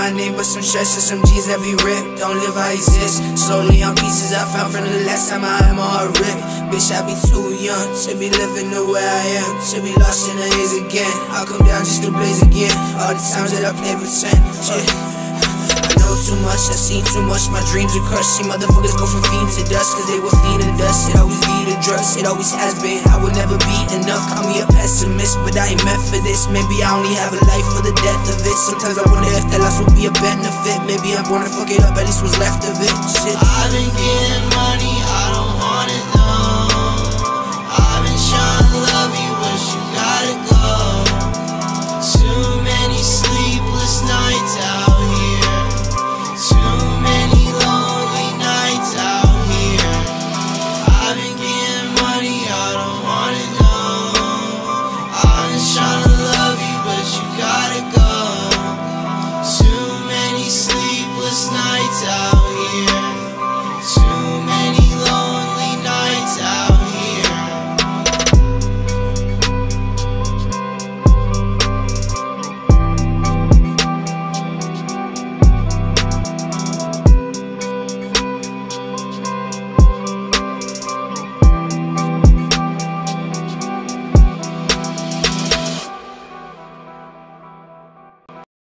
my name, but some shirts and some jeans that be ripped. Don't live, I exist. Slowly on pieces I found from the last time I had my heart ripped. Bitch, I be too young to be living the way I am, to be lost in the haze again. I'll come down just to blaze again. All the times that I play pretend, I know too much, I seen too much. My dreams are crushed. See motherfuckers go from fiend to dust, cause they were fiend to dust. It always be the drugs, it always has been. I would never be enough. Call me a pessimist, but I ain't meant for this. Maybe I only have a life for the death of it. Sometimes I wonder if that loss would be a benefit. Maybe I'm born to fuck it up, at least what's left of it. Shit. I've been getting